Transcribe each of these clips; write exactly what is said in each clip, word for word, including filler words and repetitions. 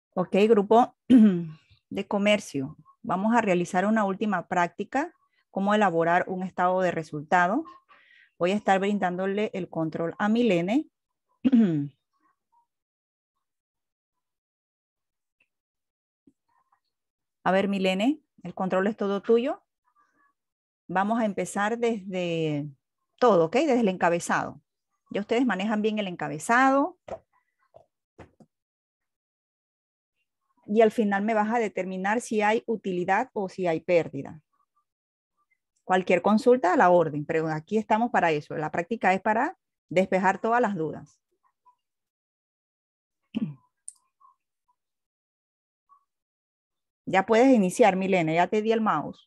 Ok, grupo de comercio. Vamos a realizar una última práctica, cómo elaborar un estado de resultado. Voy a estar brindándole el control a Milene. A ver, Milene, el control es todo tuyo. Vamos a empezar desde todo, ¿ok? Desde el encabezado. Ya ustedes manejan bien el encabezado. Y al final me vas a determinar si hay utilidad o si hay pérdida. Cualquier consulta a la orden, pero aquí estamos para eso. La práctica es para despejar todas las dudas. Ya puedes iniciar, Milena, ya te di el mouse.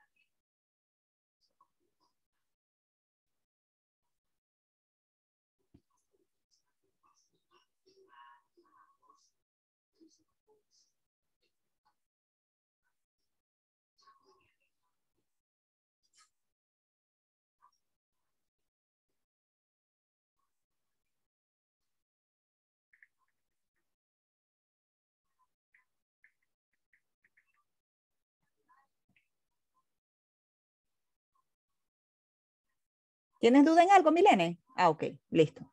¿Tienes duda en algo, Milene? Ah, ok, listo.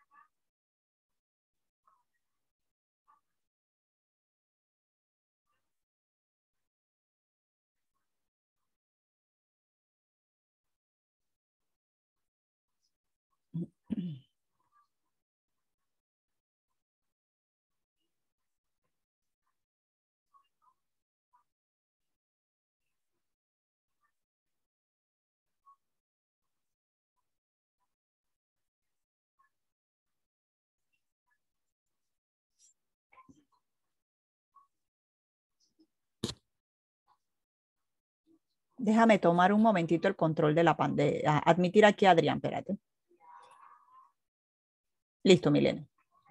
Déjame tomar un momentito el control de la pantalla. Admitir aquí a Adrián, espérate. Listo, Milene.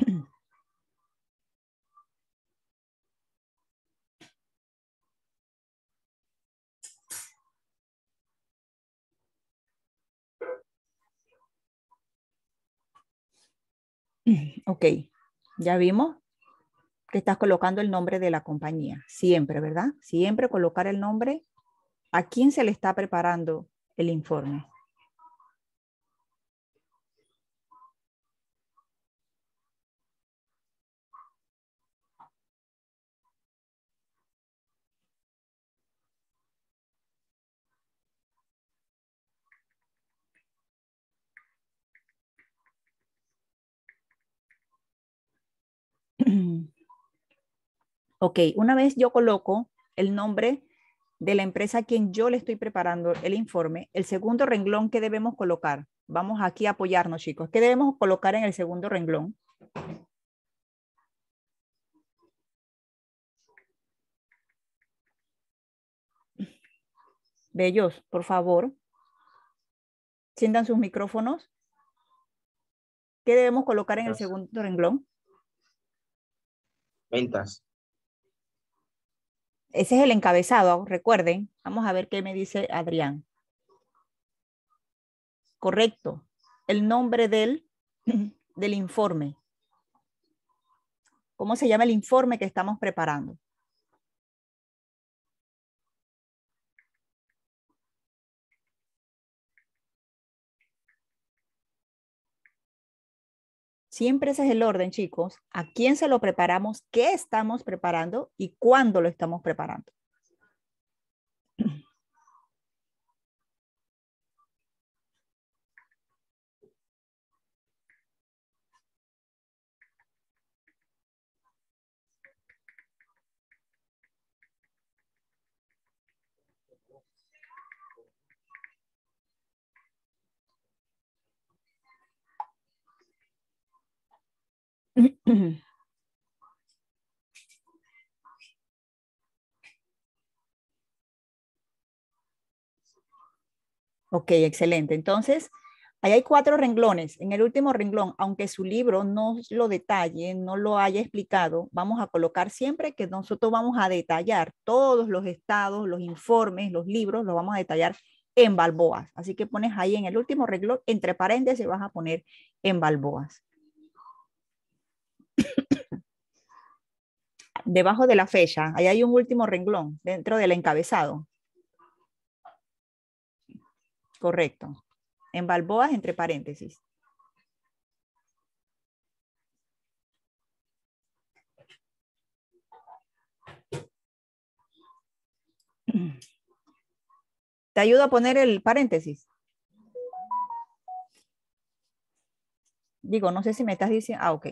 Ok, ya vimos que estás colocando el nombre de la compañía. Siempre, ¿verdad? Siempre colocar el nombre a quién se le está preparando el informe. Ok, una vez yo coloco el nombre de la empresa a quien yo le estoy preparando el informe, el segundo renglón que debemos colocar. Vamos aquí a apoyarnos, chicos. ¿Qué debemos colocar en el segundo renglón? Bellos, por favor, sientan sus micrófonos. ¿Qué debemos colocar en el segundo renglón? Ventas. Ese es el encabezado, recuerden. Vamos a ver qué me dice Adrián. Correcto. El nombre del, del informe. ¿Cómo se llama el informe que estamos preparando? Siempre ese es el orden, chicos. ¿A quién se lo preparamos? ¿Qué estamos preparando? ¿Y cuándo lo estamos preparando? Ok, excelente. Entonces, ahí hay cuatro renglones. En el último renglón, aunque su libro no lo detalle, no lo haya explicado, vamos a colocar siempre que nosotros vamos a detallar todos los estados, los informes, los libros, los vamos a detallar en balboas. Así que pones ahí en el último renglón, entre paréntesis, vas a poner en balboas. Debajo de la fecha, ahí hay un último renglón dentro del encabezado. Correcto. En Balboas, entre paréntesis. ¿Te ayudo a poner el paréntesis? Digo, no sé si me estás diciendo. Ah, ok.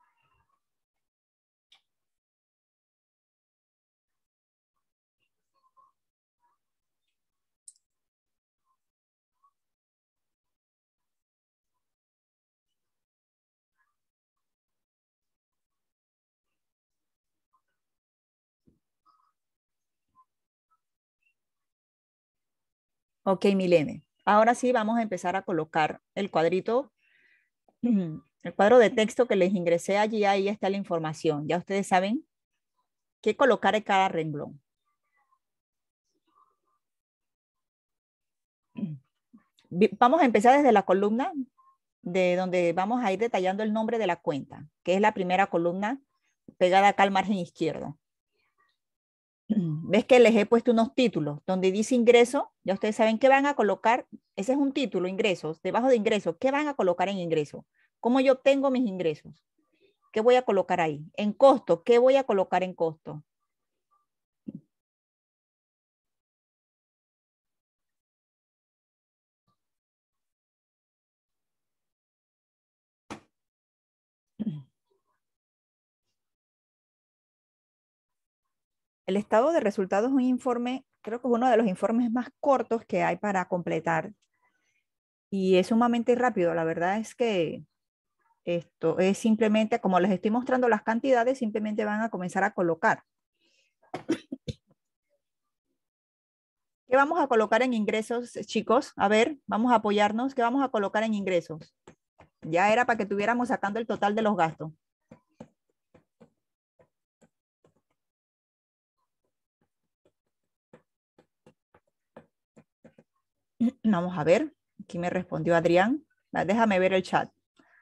Ok, Milene. Ahora sí vamos a empezar a colocar el cuadrito, el cuadro de texto que les ingresé allí. Ahí está la información. Ya ustedes saben qué colocar en cada renglón. Vamos a empezar desde la columna de donde vamos a ir detallando el nombre de la cuenta, que es la primera columna pegada acá al margen izquierdo. Ves que les he puesto unos títulos donde dice ingreso. Ya ustedes saben qué van a colocar. Ese es un título, ingresos. Debajo de ingresos, ¿qué van a colocar en ingreso? ¿Cómo yo obtengo mis ingresos? ¿Qué voy a colocar ahí? En costo, ¿qué voy a colocar en costo? El estado de resultados es un informe, creo que es uno de los informes más cortos que hay para completar y es sumamente rápido. La verdad es que esto es simplemente, como les estoy mostrando las cantidades, simplemente van a comenzar a colocar. ¿Qué vamos a colocar en ingresos, chicos? A ver, vamos a apoyarnos. ¿Qué vamos a colocar en ingresos? Ya era para que tuviéramos sacando el total de los gastos. Vamos a ver. Aquí me respondió Adrián. Déjame ver el chat.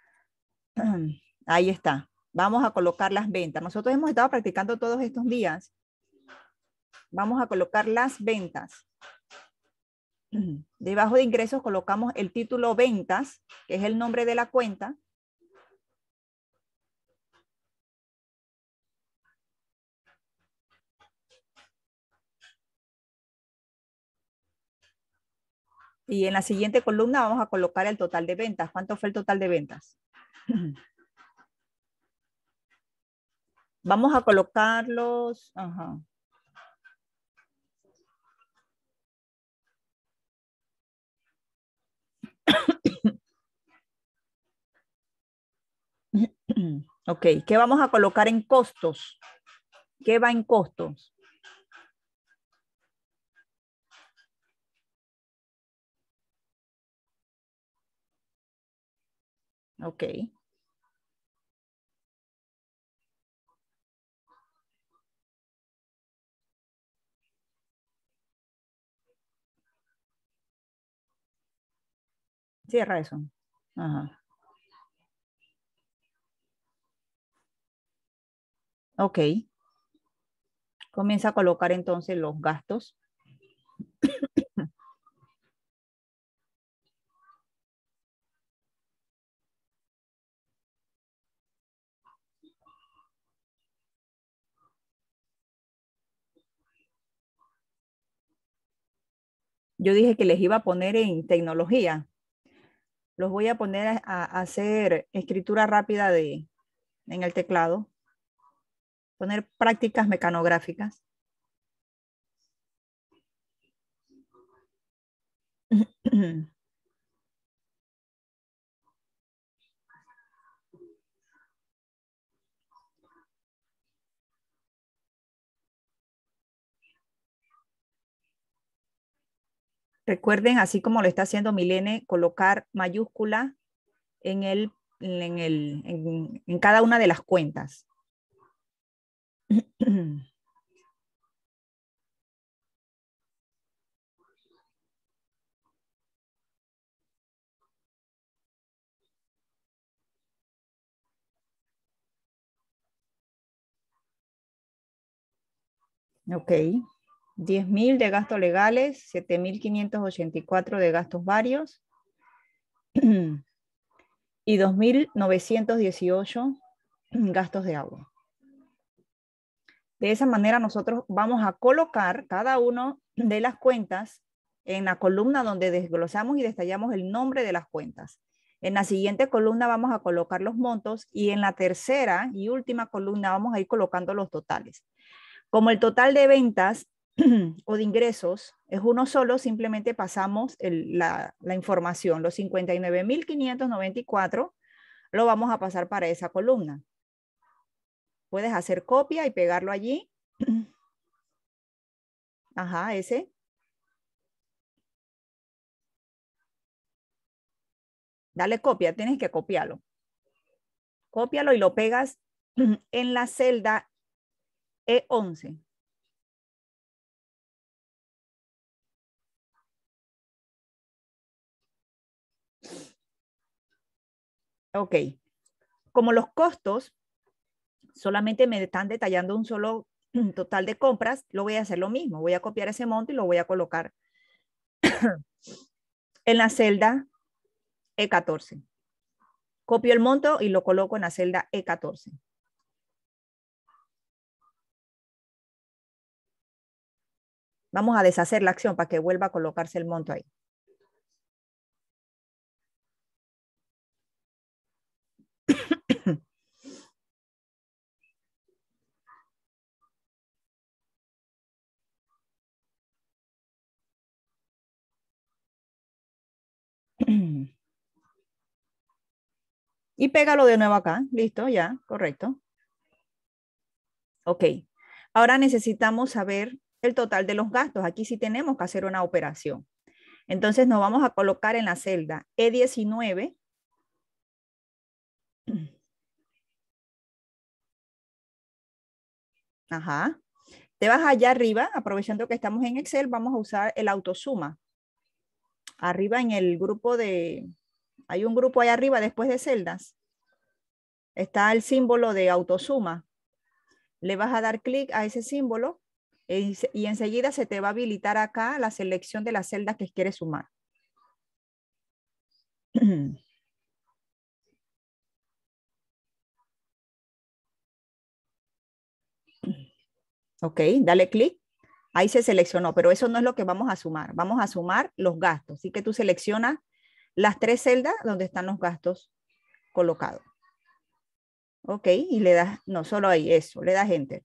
Ahí está. Vamos a colocar las ventas. Nosotros hemos estado practicando todos estos días. Vamos a colocar las ventas. Debajo de ingresos colocamos el título ventas, que es el nombre de la cuenta. Y en la siguiente columna vamos a colocar el total de ventas. ¿Cuánto fue el total de ventas? Vamos a colocarlos. Ajá. Ok, ¿qué vamos a colocar en costos? ¿Qué va en costos? Ok. Cierra eso. Ajá. Ok. Comienza a colocar entonces los gastos. Yo dije que les iba a poner en tecnología. Los voy a poner a, a hacer escritura rápida de, en el teclado. Poner prácticas mecanográficas. Recuerden, así como lo está haciendo Milene, colocar mayúscula en, el, en, el, en, en cada una de las cuentas. Ok. diez mil de gastos legales, siete mil quinientos ochenta y cuatro de gastos varios y dos mil novecientos dieciocho gastos de agua. De esa manera nosotros vamos a colocar cada una de las cuentas en la columna donde desglosamos y detallamos el nombre de las cuentas. En la siguiente columna vamos a colocar los montos y en la tercera y última columna vamos a ir colocando los totales. Como el total de ventas o de ingresos es uno solo, simplemente pasamos el, la, la información. Los cincuenta y nueve mil quinientos noventa y cuatro lo vamos a pasar para esa columna. Puedes hacer copia y pegarlo allí. Ajá, ese. Dale copia, tienes que copiarlo. Cópialo y lo pegas en la celda E once. Ok. Como los costos solamente me están detallando un solo total de compras, lo voy a hacer lo mismo. Voy a copiar ese monto y lo voy a colocar en la celda E catorce. Copio el monto y lo coloco en la celda E catorce. Vamos a deshacer la acción para que vuelva a colocarse el monto ahí. Y pégalo de nuevo acá. Listo, ya, correcto. Ok. Ahora necesitamos saber el total de los gastos. Aquí sí tenemos que hacer una operación. Entonces nos vamos a colocar en la celda E diecinueve. Ajá. Te vas allá arriba, aprovechando que estamos en Excel, vamos a usar el autosuma. Arriba en el grupo de, hay un grupo ahí arriba después de celdas. Está el símbolo de autosuma. Le vas a dar clic a ese símbolo y enseguida se te va a habilitar acá la selección de las celdas que quieres sumar. Ok, dale clic. Ahí se seleccionó, pero eso no es lo que vamos a sumar. Vamos a sumar los gastos. Así que tú seleccionas las tres celdas donde están los gastos colocados. Ok, y le das, no, solo ahí, eso, le das enter.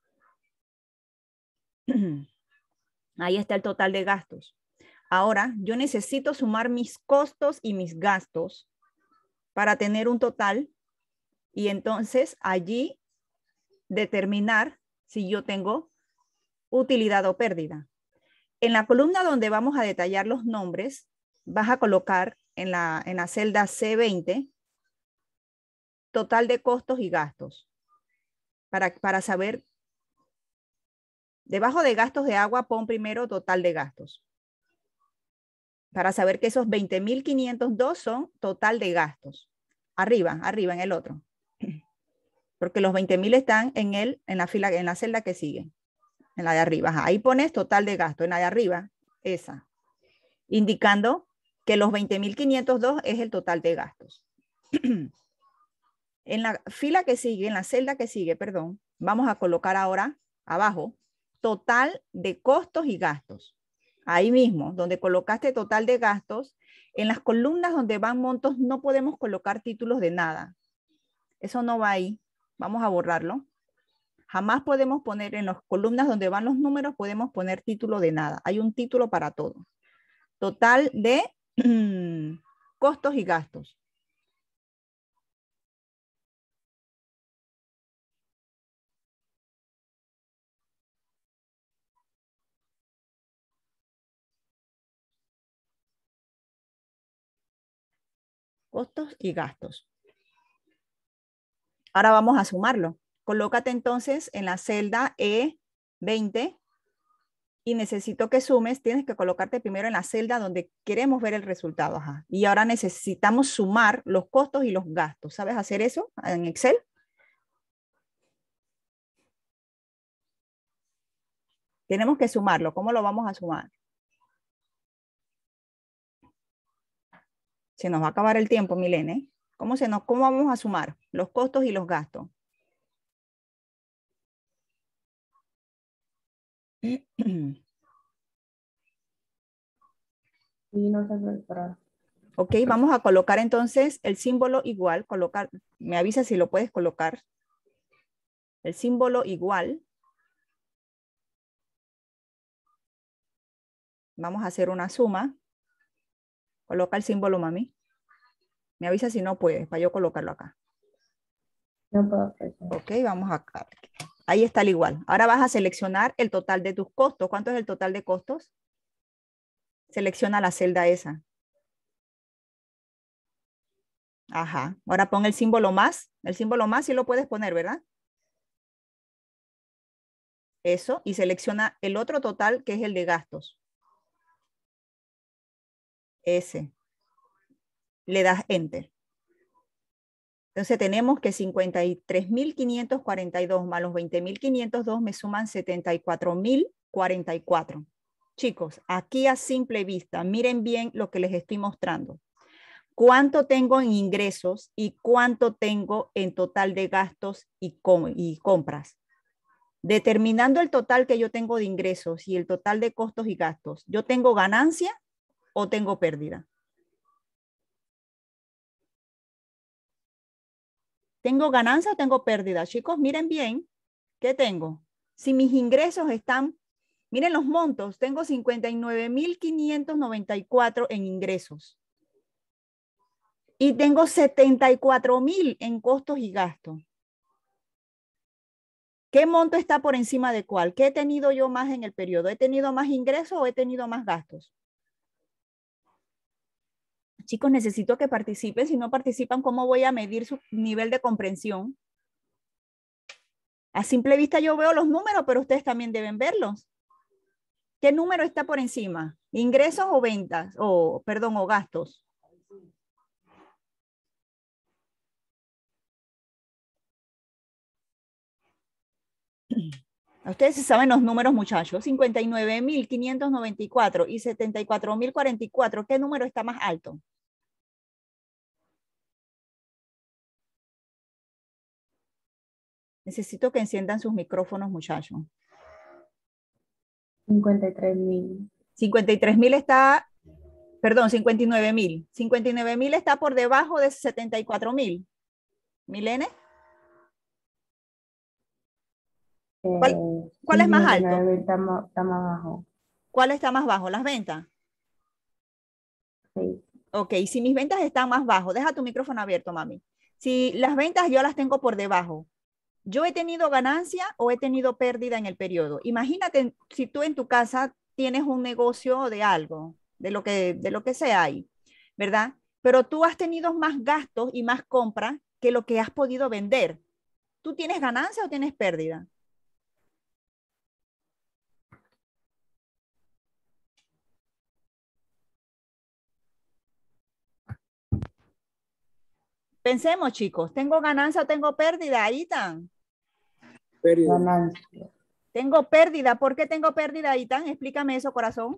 Ahí está el total de gastos. Ahora, yo necesito sumar mis costos y mis gastos para tener un total y entonces allí determinar si yo tengo utilidad o pérdida. En la columna donde vamos a detallar los nombres, vas a colocar en la, en la celda C veinte total de costos y gastos para, para saber. Debajo de gastos de agua, pon primero total de gastos. Para saber que esos veinte mil quinientos dos son total de gastos. Arriba, arriba en el otro. Porque los veinte mil están en, el, en, la fila, en la celda que sigue. En la de arriba. Ajá. Ahí pones total de gasto. En la de arriba, esa. Indicando que los veinte mil quinientos dos es el total de gastos. En la fila que sigue, en la celda que sigue, perdón, vamos a colocar ahora abajo total de costos y gastos. Ahí mismo, donde colocaste total de gastos, en las columnas donde van montos no podemos colocar títulos de nada. Eso no va ahí. Vamos a borrarlo. Jamás podemos poner en las columnas donde van los números, podemos poner título de nada. Hay un título para todo. Total de costos y gastos. Costos y gastos. Ahora vamos a sumarlo. Colócate entonces en la celda E veinte y necesito que sumes. Tienes que colocarte primero en la celda donde queremos ver el resultado. Ajá. Y ahora necesitamos sumar los costos y los gastos. ¿Sabes hacer eso en Excel? Tenemos que sumarlo. ¿Cómo lo vamos a sumar? Se nos va a acabar el tiempo, Milene. ¿Cómo, se nos, ¿Cómo vamos a sumar los costos y los gastos? Y no se prepara. Ok, vamos a colocar entonces el símbolo igual. Colocar, me avisa si lo puedes colocar. El símbolo igual. Vamos a hacer una suma. Coloca el símbolo, mami. Me avisa si no puedes, para yo colocarlo acá. No puedo hacer. Ok, vamos acá. Ahí está el igual. Ahora vas a seleccionar el total de tus costos. ¿Cuánto es el total de costos? Selecciona la celda esa. Ajá. Ahora pon el símbolo más. El símbolo más sí lo puedes poner, ¿verdad? Eso. Y selecciona el otro total que es el de gastos. Ese. Le das Enter. Entonces tenemos que cincuenta y tres mil quinientos cuarenta y dos más los veinte mil quinientos dos me suman setenta y cuatro mil cuarenta y cuatro. Chicos, aquí a simple vista, miren bien lo que les estoy mostrando. ¿Cuánto tengo en ingresos y cuánto tengo en total de gastos y, com y compras? Determinando el total que yo tengo de ingresos y el total de costos y gastos, ¿yo tengo ganancia o tengo pérdida? ¿Tengo ganancia o tengo pérdida? Chicos, miren bien, ¿qué tengo? Si mis ingresos están, miren los montos, tengo cincuenta y nueve mil quinientos noventa y cuatro en ingresos. Y tengo setenta y cuatro mil en costos y gastos. ¿Qué monto está por encima de cuál? ¿Qué he tenido yo más en el periodo? ¿He tenido más ingresos o he tenido más gastos? Chicos, necesito que participen. Si no participan, ¿cómo voy a medir su nivel de comprensión? A simple vista yo veo los números, pero ustedes también deben verlos. ¿Qué número está por encima? ¿Ingresos o ventas? O, perdón, o gastos. Ustedes saben los números, muchachos. cincuenta y nueve mil quinientos noventa y cuatro y setenta y cuatro mil cuarenta y cuatro. ¿Qué número está más alto? Necesito que enciendan sus micrófonos, muchachos. cincuenta y tres mil. cincuenta y tres mil está, perdón, cincuenta y nueve mil. cincuenta y nueve mil está por debajo de setenta y cuatro mil. ¿Milene? ¿Cuál, Eh, cuál es más alto? cincuenta y nueve está más, está más bajo. ¿Cuál está más bajo? ¿Las ventas? Sí. Ok, si mis ventas están más bajo, deja tu micrófono abierto, mami. Si las ventas yo las tengo por debajo, ¿yo he tenido ganancia o he tenido pérdida en el periodo? Imagínate si tú en tu casa tienes un negocio de algo, de lo que, de lo que sea ahí, ¿verdad? Pero tú has tenido más gastos y más compras que lo que has podido vender. ¿Tú tienes ganancia o tienes pérdida? Pensemos, chicos, ¿tengo ganancia o tengo pérdida? Ahí están. Pérdida. Ganancia. Tengo pérdida. ¿Por qué tengo pérdida, Itan? Explícame eso, corazón.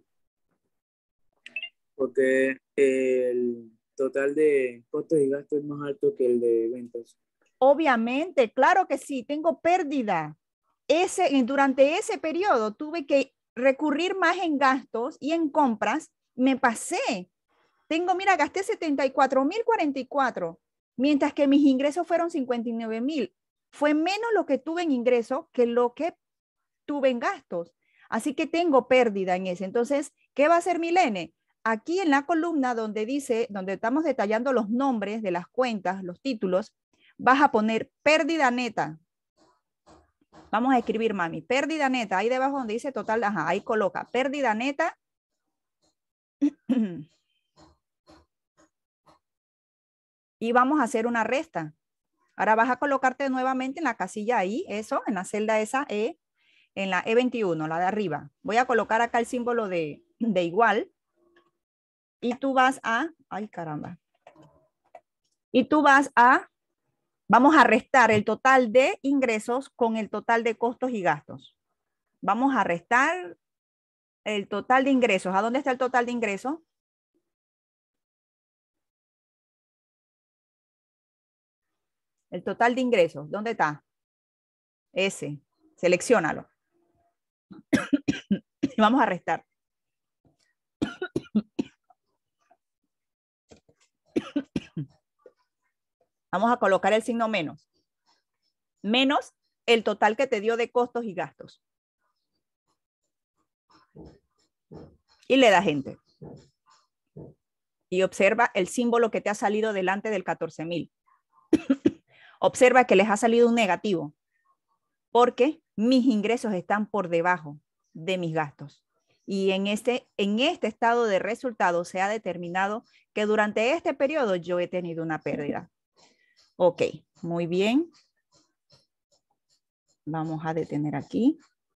Porque el total de costos y gastos es más alto que el de ventas. Obviamente, claro que sí, tengo pérdida. Ese, durante ese periodo tuve que recurrir más en gastos y en compras. Me pasé. Tengo, mira, gasté setenta y cuatro mil cuarenta y cuatro, mientras que mis ingresos fueron cincuenta y nueve mil. Fue menos lo que tuve en ingresos que lo que tuve en gastos. Así que tengo pérdida en ese. Entonces, ¿qué va a hacer Milene? Aquí en la columna donde dice, donde estamos detallando los nombres de las cuentas, los títulos, vas a poner pérdida neta. Vamos a escribir, mami, pérdida neta. Ahí debajo donde dice total, ajá, ahí coloca pérdida neta. Y vamos a hacer una resta. Ahora vas a colocarte nuevamente en la casilla ahí, eso, en la celda esa E, en la E veintiuno, la de arriba. Voy a colocar acá el símbolo de, de igual. Y tú vas a, ay caramba. Y tú vas a, vamos a restar el total de ingresos con el total de costos y gastos. Vamos a restar el total de ingresos. ¿A dónde está el total de ingresos? El total de ingresos, ¿dónde está? Ese, selecciónalo. Y vamos a restar. Vamos a colocar el signo menos. Menos el total que te dio de costos y gastos. Y le das enter. Y observa el símbolo que te ha salido delante del catorce mil. Observa que les ha salido un negativo. Porque mis ingresos están por debajo de mis gastos. Y en este, en este estado de resultados se ha determinado que durante este periodo yo he tenido una pérdida. Ok, muy bien. Vamos a detener aquí.